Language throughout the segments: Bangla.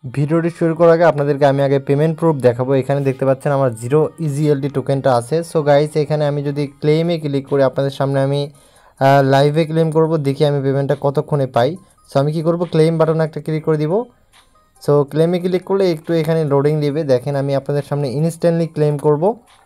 ভিডিওটি শুরু করার আগে আপনাদেরকে আমি আগে পেমেন্ট প্রুফ দেখাবো। এখানে দেখতে পাচ্ছেন আমার 0 ইজিএলডি টোকেনটা আছে। সো গাইস এখানে আমি যদি ক্লেমে ক্লিক করি আপনাদের সামনে আমি লাইভে ক্লেম করব, দেখি আমি পেমেন্টটা কতক্ষণে পাই। সো আমি কি করব, ক্লেম বাটনে একটা ক্লিক করে দিব। সো ক্লেমে ক্লিক করলে একটু এখানে লোডিং দিবে। দেখেন আমি আপনাদের সামনে ইনস্ট্যান্টলি ক্লেম করব।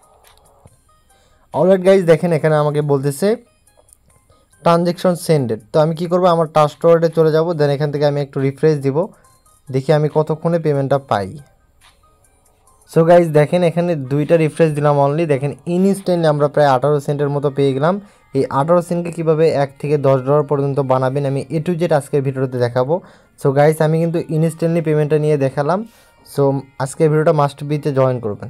অলরাইট গাইস, দেখেন এখানে আমাকে বলতেছে ট্রানজ্যাকশন সেন্ডেড। তো আমি কি করব, আমার ট্রাস্ট ওয়ালেটে চলে যাব, দেন এখান থেকে আমি একটু রিফ্রেশ দিব, দেখি আমি কতক্ষণে পেমেন্টটা পাই। সো গাইজ দেখেন এখানে দুইটা রিফ্রেশ দিলাম অনলি, দেখেন ইনস্ট্যান্টলি আমরা প্রায় 18 সেন্টের মতো পেয়ে গেলাম। এই 18 সেন্টকে কীভাবে $1 থেকে $10 পর্যন্ত বানাবেন আমি A to Z আজকের ভিডিওতে দেখাবো। সো গাইজ আমি কিন্তু ইনস্ট্যান্টলি পেমেন্টটা নিয়ে দেখালাম। সো আজকের ভিডিওটা মাস্ট বিতে জয়েন করবেন।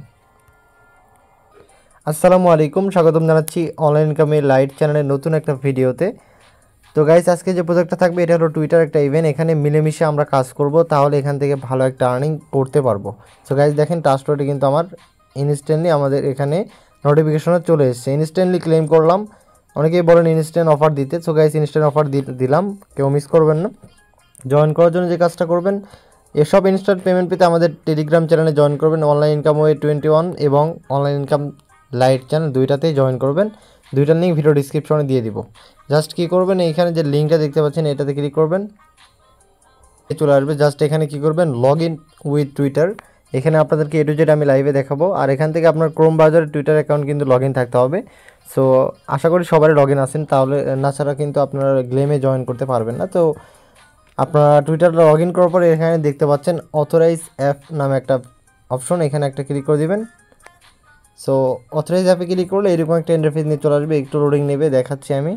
আসসালামু আলাইকুম, স্বাগতম জানাচ্ছি অনলাইন ইনকামের লাইট চ্যানেলের নতুন একটা ভিডিওতে। তো গাইস আজকে যে প্রজেক্টটা থাকবে এটা হলো টুইটার একটা ইভেন্ট, এখানে মিলেমিশে আমরা কাজ করব, তাহলে এখান থেকে ভালো একটা আর্নিং করতে পারবো। সো গাইস দেখেন ট্রাস্ট ওয়ালেটে কিন্তু আমার ইনস্ট্যান্টলি আমাদের এখানে নোটিফিকেশনে চলে এসেছে, ইনস্ট্যান্টলি ক্লেম করলাম। অনেকেই বলেন ইনস্ট্যান্ট অফার দিতে। সো গাইস ইনস্ট্যান্ট অফার দিলাম, কেউ মিস করবেন না। জয়েন করার জন্য যে কাজটা করবেন, এসব ইনস্ট্যান্ট পেমেন্ট পেতে আমাদের টেলিগ্রাম চ্যানেলে জয়েন করবেন, অনলাইন ইনকাম ওয়ে 21 এবং অনলাইন ইনকাম লাইট চ্যানেল দুইটাতেই জয়েন করবেন। দুইটার লিঙ্ক ভিডিও ডিসক্রিপশনে দিয়ে দিব। জাস্ট কী করবেন, এইখানে যে লিঙ্কটা দেখতে পাচ্ছেন এটাতে ক্লিক করবেন, চলে আসবে। জাস্ট এখানে কী করবেন, লগ ইন উইথ টুইটার, এখানে আপনাদেরকে A to Z আমি লাইভে দেখাবো। আর এখান থেকে আপনার ক্রোম ব্রাউজারে টুইটার অ্যাকাউন্ট কিন্তু লগ ইন থাকতে হবে। সো আশা করি সবারই লগ ইন আছেন, তাহলে না ছাড়া কিন্তু আপনারা গেমে জয়েন করতে পারবেন না। তো আপনারা টুইটার লগ ইন করার পরে এখানে দেখতে পাচ্ছেন অথরাইজ অ্যাপ নামে একটা অপশন, এখানে একটা ক্লিক করে দেবেন। সো অথরাইজ অ্যাপে ক্লিক করলে এরকম একটা ইন্টারফেস নিয়ে চলে আসবে, একটু লোডিং নেবে, দেখাচ্ছি আমি।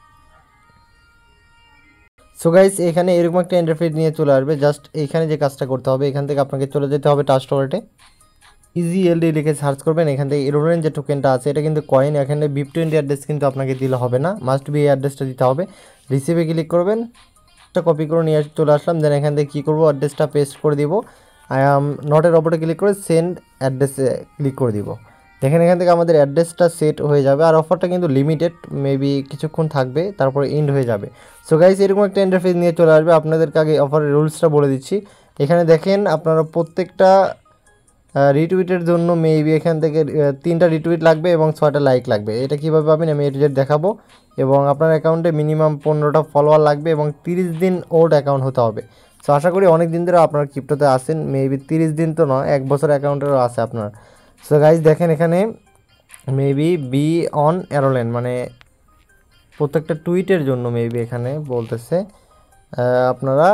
সো গাইস এখানে এরকম একটা ইন্টারফেস নিয়ে চলে আসবে। জাস্ট এইখানে যে কাজটা করতে হবে, এখান থেকে আপনাকে চলে যেতে হবে ট্রাস্ট ওয়ালেটে, ইজিএলডি লিখে সার্চ করবেন। এখান থেকে এরোরেন যে টোকেনটা আছে এটা কিন্তু কয়েন, এখানে BIP20 অ্যাড্রেস কিন্তু আপনাকে দিলে হবে না, মাস্ট বি এই অ্যাড্রেসটা দিতে হবে। রিসিভে ক্লিক করবেন, একটা কপি করে নিয়ে চলে আসলাম। দেন এখান থেকে কী করবো, অ্যাড্রেসটা পেস্ট করে দিব। আই অ্যাম নটের ওপরে ক্লিক করে সেন্ড অ্যাড্রেসে ক্লিক করে দিব। দেখেন এখান থেকে আমাদের অ্যাড্রেসটা সেট হয়ে যাবে। আর অফারটা কিন্তু লিমিটেড, মেবি কিছুক্ষণ থাকবে, তারপরে এন্ড হয়ে যাবে। সো গাইস এরকম একটা ইন্টারফেস নিয়ে চলে আসবে। আপনাদেরকে আগে অফারের রুলসটা বলে দিচ্ছি। এখানে দেখেন আপনারা প্রত্যেকটা রিটুইটের জন্য মেবি এখান থেকে 3টা রিটুইট লাগবে এবং 6টা লাইক লাগবে। এটা কীভাবে পাবেন আমি A to Z দেখাবো। এবং আপনার অ্যাকাউন্টে মিনিমাম 15টা ফলোয়ার লাগবে এবং 30 দিন ওল্ড অ্যাকাউন্ট হতে হবে। সো আশা করি অনেক দিন ধরে আপনার ক্রিপ্টোতে আসেন, মেবি 30 দিন তো নয়, 1 বছর অ্যাকাউন্টেরও আছে আপনার। সো গাইজ দেখেন এখানে মেবি বি অন অ্যারোলেন, মানে প্রত্যেকটা টুইটের জন্য মেবি এখানে বলতেছে আপনারা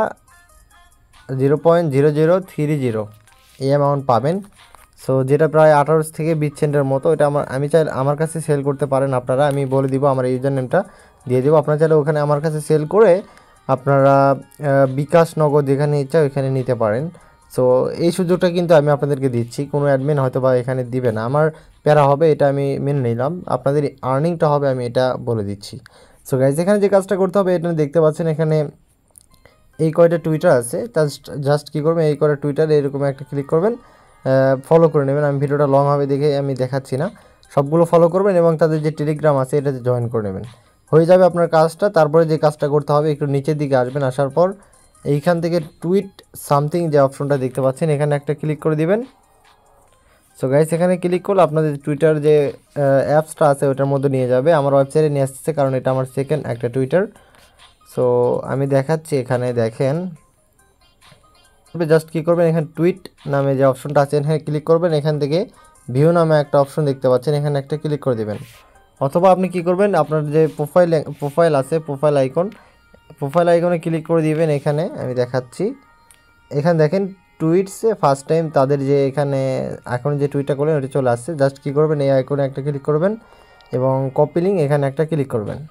0.0030 এই অ্যামাউন্ট পাবেন। সো যেটা প্রায় 18 থেকে 20 সেন্টের মতো। এটা আমি চাইলে আমার কাছে সেল করতে পারেন আপনারা, আমি বলে দিব, আমার ইউজার নেমটা দিয়ে দেবো। আপনারা চাইলে ওখানে আমার কাছে সেল করে আপনারা বিকাশ নগদ যেখানে ইচ্ছা ওইখানে নিতে পারেন। সো এই সুযোগটা কিন্তু আমি আপনাদেরকে দিচ্ছি, কোনো অ্যাডমিন হয়তো বা এখানে দিবে না, আমার প্যারা হবে, এটা আমি মেনে নিলাম। আপনাদের আর্নিংটা হবে আমি এটা বলে দিচ্ছি। সো গাইজ এখানে যে কাজটা করতে হবে, এটা দেখতে পাচ্ছেন এখানে এই কয়টা টুইটার আছে, জাস্ট কী করবেন, এই কয়টা টুইটার এরকম একটা ক্লিক করবেন, ফলো করে নেবেন। আমি ভিডিওটা লং হবে দেখে আমি দেখাচ্ছি না, সবগুলো ফলো করবেন এবং তাদের যে টেলিগ্রাম আছে এটাতে জয়েন করে নেবেন, হয়ে যাবে আপনার কাজটা। তারপরে যে কাজটা করতে হবে, একটু নিচের দিকে আসবেন, আসার পর এইখান থেকে টুইট সামথিং যে অপশনটা দেখতে পাচ্ছেন এখানে একটা ক্লিক করে দিবেন। সো গাইস এখানে ক্লিক করলে আপনাদের টুইটার যে অ্যাপসটা আছে ওটার মধ্যে নিয়ে যাবে, আমার ওয়েবসাইটে নিয়ে আসছে, কারণ এটা আমার সেকেন্ড একটা টুইটার। সো আমি দেখাচ্ছি, এখানে দেখেন জাস্ট কী করবেন, এখানে টুইট নামে যে অপশনটা আছে এখানে ক্লিক করবেন, এখান থেকে ভিউ নামে একটা অপশন দেখতে পাচ্ছেন এখানে একটা ক্লিক করে দেবেন। অথবা আপনি কি করবেন, আপনার যে প্রোফাইল আছে প্রোফাইল আইকনে ক্লিক করে দিবেন। এখানে আমি দেখাচ্ছি, এখানে দেখেন টুইটসে ফার্স্ট টাইম তাদের যে এখানে এখন যে টুইটটা করলেন ওটা চলে আসছে। জাস্ট কী করবেন, এই আইকনে একটা ক্লিক করবেন এবং কপি লিঙ্ক এখানে একটা ক্লিক করবেন।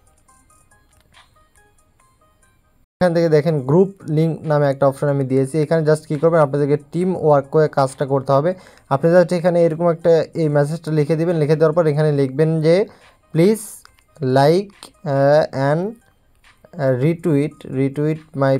এখান থেকে দেখেন গ্রুপ লিঙ্ক নামে একটা অপশন আমি দিয়েছি, এখানে জাস্ট কী করবেন, আপনাদেরকে টিম ওয়ার্ক করে কাজটা করতে হবে। আপনি জাস্ট এখানে এরকম একটা এই মেসেজটা লিখে দিবেন, লিখে দেওয়ার পর এখানে লিখবেন যে please like and retweet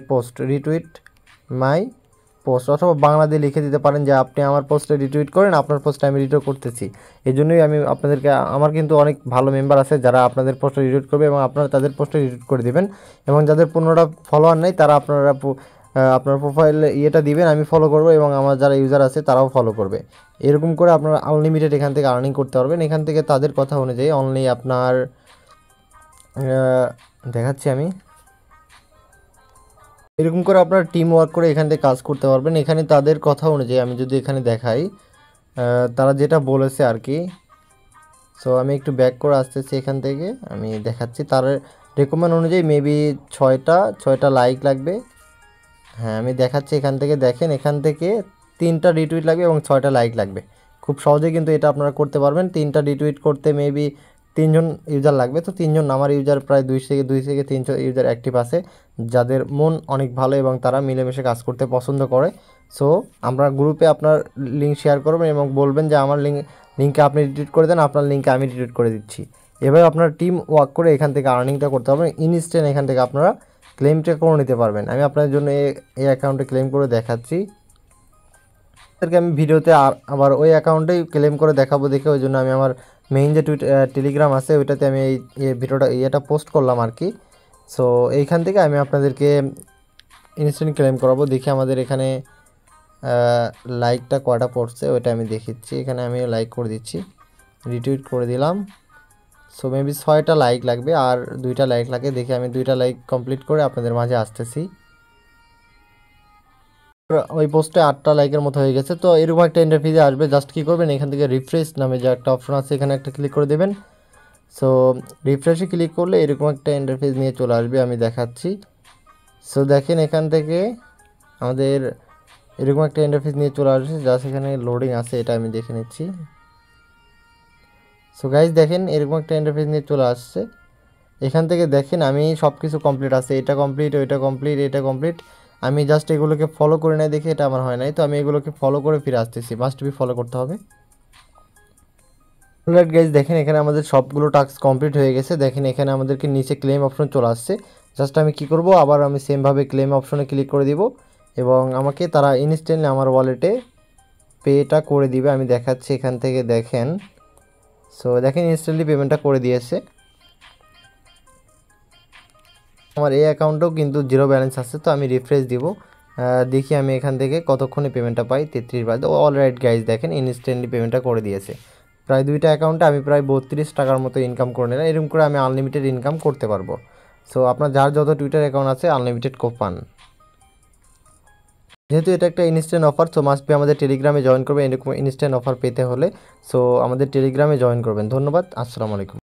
my post, অথবা বাংলা দিয়ে লিখে দিতে পারেন যে আপনি আমার পোস্টে রিটুইট করেন, আপনার পোস্টে আমি রিটুইট করতেছি। এই জন্যই আমি আপনাদেরকে, আমার কিন্তু অনেক ভালো মেম্বার আছে যারা আপনাদের পোস্টে রিটুইট করবে এবং আপনারা তাদের পোস্টে রিটুইট করে দেবেন। এবং যাদের 15টা ফলোয়ার নেই তারা আপনারা আপনার প্রোফাইল ইয়েটা দিবেন, আমি ফলো করব এবং আমার যারা ইউজার আছে তারাও ফলো করবে। এরকম করে আপনারা আনলিমিটেড এখান থেকে আর্নিং করতে পারবেন। এখান থেকে তাদের কথা অনুযায়ী অনলি আপনার দেখাচ্ছি আমি, এরকম করে আপনার টিম ওয়ার্ক করে এখান থেকে কাজ করতে পারবেন। এখানে তাদের কথা অনুযায়ী আমি যদি এখানে দেখাই, তারা যেটা বলেছে আর কি। সো আমি একটু ব্যাক করে আসতেছি, এখান থেকে আমি দেখাচ্ছি তার রেকমেন্ড অনুযায়ী মেবি ছয়টা লাইক লাগবে। হ্যাঁ আমি দেখাচ্ছি, এখান থেকে দেখেন, এখান থেকে 3টা রিটুইট লাগবে এবং 6টা লাইক লাগবে। খুব সহজে কিন্তু এটা আপনারা করতে পারবেন। 3টা রিটুইট করতে মেবি 3জন ইউজার লাগবে। তো 3জন, আমার ইউজার প্রায় 2 থেকে 300 ইউজার অ্যাক্টিভ আছে, যাদের মন অনেক ভালো এবং তারা মিলেমিশে কাজ করতে পছন্দ করে। সো আমরা গ্রুপে আপনার লিঙ্ক শেয়ার করবেন এবং বলবেন যে আমার লিঙ্কে আপনি রিটুইট করে দেন, আপনার লিঙ্কে আমি রিটুইট করে দিচ্ছি। এভাবে আপনার টিম ওয়ার্ক করে এখান থেকে আর্নিংটা করতে পারবেন। ইনস্ট্যান্ট এখান থেকে আপনারা ক্লেমটা করে নিতে পারবেন। আমি আপনার জন্য এই অ্যাকাউন্টে ক্লেম করে দেখাচ্ছি। তাদেরকে আমি ভিডিওতে আবার ওই অ্যাকাউন্টেই ক্লেম করে দেখাবো দেখে, ওই জন্য আমি আমার মেইন যে টেলিগ্রাম আছে ওইটাতে আমি এই ভিডিওটা ইয়েটা পোস্ট করলাম আর কি। সো এইখান থেকে আমি আপনাদেরকে ইনস্ট্যান্ট ক্লেম করাবো। দেখি আমাদের এখানে লাইকটা কয়টা পড়ছে ওইটা আমি দেখিচ্ছি। এখানে আমি লাইক করে দিচ্ছি, রিটুইট করে দিলাম। সো মেবি 6টা লাইক লাগবে আর 2টা লাইক লাগে। দেখি আমি 2টা লাইক কমপ্লিট করে আপনাদের মাঝে আসতেছি। ওই পোস্টে 8টা লাইকের মতো হয়ে গেছে। তো এরকম একটা ইন্টারফেসে আসবে। জাস্ট কী করবেন, এখান থেকে রিফ্রেশ নামে যে একটা অপশন আছে এখানে একটা ক্লিক করে দেবেন। সো রিফ্রেশে ক্লিক করলে এরকম একটা ইন্টারফেস নিয়ে চলে আসবে, আমি দেখাচ্ছি। সো দেখেন এখান থেকে আমাদের এরকম একটা ইন্টারফেস নিয়ে চলে আসছে, জাস্ট এখানে লোডিং আছে, এটা আমি দেখে নিচ্ছি। সো গাইজ দেখেন এরকম একটা ইন্টারফেস নিয়ে চলে আসছে। এখান থেকে দেখেন আমি সব কিছু কমপ্লিট আছে, এটা কমপ্লিট, ওইটা কমপ্লিট, এটা কমপ্লিট। আমি জাস্ট এগুলোকে ফলো করে নাই দেখে এটা আমার হয় নাই। তো আমি এগুলোকে ফলো করে ফিরে আসতেছি, মাস্ট বি ফলো করতে হবে। অলরাইট গাইজ দেখেন এখানে আমাদের সবগুলো টাস্ক কমপ্লিট হয়ে গেছে। দেখেন এখানে আমাদেরকে নিচে ক্লেম অপশন চলে আসছে। জাস্ট আমি কি করব, আবার আমি সেমভাবে ক্লেম অপশনে ক্লিক করে দিব এবং আমাকে তারা ইনস্ট্যান্টলি আমার ওয়ালেটে পেটা করে দিবে। আমি দেখাচ্ছি এখান থেকে দেখেন। সো দেখেন ইনস্ট্যান্টলি পেমেন্টটা করে দিয়েছে। আমার এই অ্যাকাউন্টেও কিন্তু 0 ব্যালেন্স আছে। তো আমি রিফ্রেশ দিব, দেখি আমি এখান থেকে কতক্ষণে পেমেন্টটা পাই। 33 বার। তো অলরাইট গাইজ দেখেন ইনস্ট্যান্টলি পেমেন্টটা করে দিয়েছে। প্রায় 2টা অ্যাকাউন্টে আমি প্রায় 32 টাকার মতো ইনকাম করে নিলাম। এরকম করে আমি আনলিমিটেড ইনকাম করতে পারবো। সো আপনার যার যত টুইটার অ্যাকাউন্ট আছে আনলিমিটেড পান। যেহেতু এটা একটা instant offer, so must be আমাদের টেলিগ্রামে জয়েন করবেন এরকম ইনস্ট্যান্ট অফার পেতে হলে। সো আমাদের টেলিগ্রামে জয়েন করবেন। ধন্যবাদ, আসসালামু আলাইকুম।